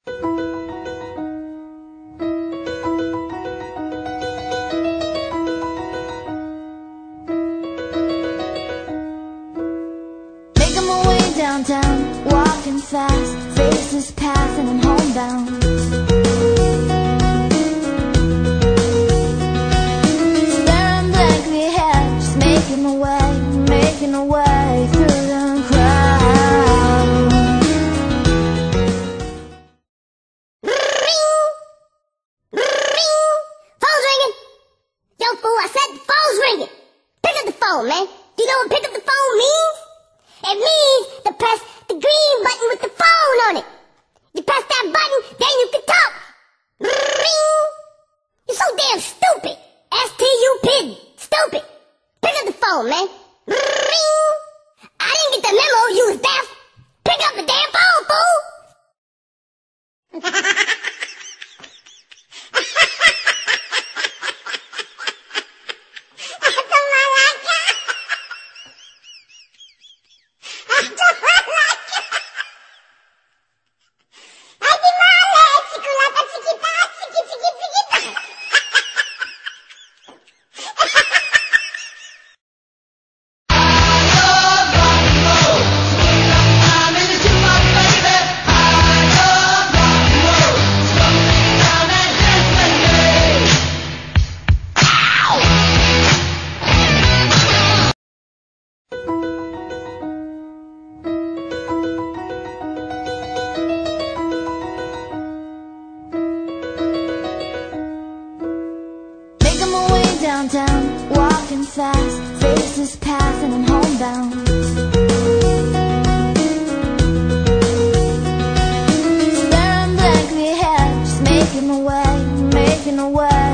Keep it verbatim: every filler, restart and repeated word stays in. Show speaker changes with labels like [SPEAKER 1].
[SPEAKER 1] Making my way downtown, walking fast, faces pass and I'm homebound. Staring blankly ahead, just making my way, making my way through the crowd.
[SPEAKER 2] Ring! Ring! Phone's ringing! Yo, fool, I said the phone's ringing! Pick up the phone, man! Do you know what pick up the phone means? It means to press the green button with the phone on it. You press that button, then you can talk. Ring! You're so damn stupid. S T U P I D. Stupid. Pick up the phone, man. Ring! I didn't get the memo you was deaf. Pick up the damn phone, fool!
[SPEAKER 1] Downtown, walking fast, faces pass and I'm homebound. Staring blankly ahead, just making my way, making my way